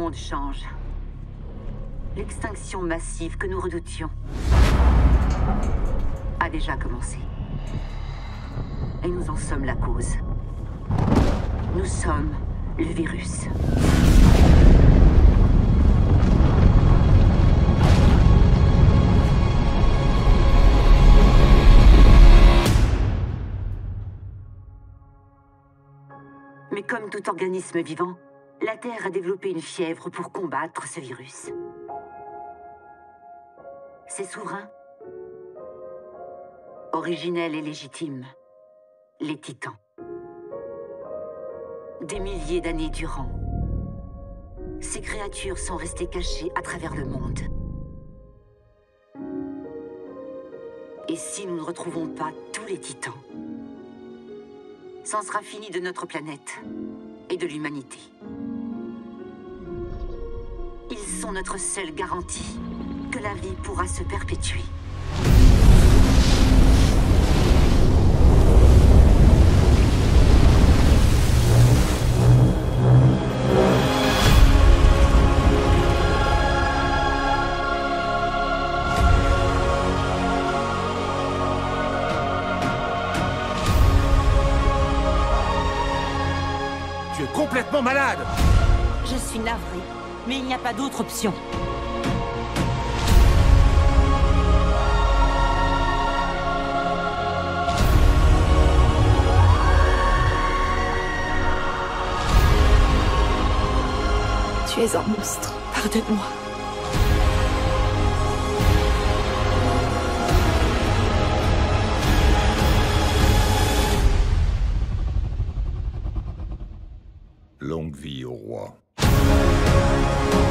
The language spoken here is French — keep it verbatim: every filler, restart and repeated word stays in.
monde change. L'extinction massive que nous redoutions a déjà commencé. Et nous en sommes la cause. Nous sommes le virus. Mais comme tout organisme vivant, la Terre a développé une fièvre pour combattre ce virus. Ses souverains, originels et légitimes, les Titans. Des milliers d'années durant, ces créatures sont restées cachées à travers le monde. Et si nous ne retrouvons pas tous les Titans, c'en sera fini de notre planète et de l'humanité. Ils sont notre seule garantie que la vie pourra se perpétuer. Tu es complètement malade! Je suis navrée, mais il n'y a pas d'autre option. Tu es un monstre, pardonne-moi. Longue vie au roi.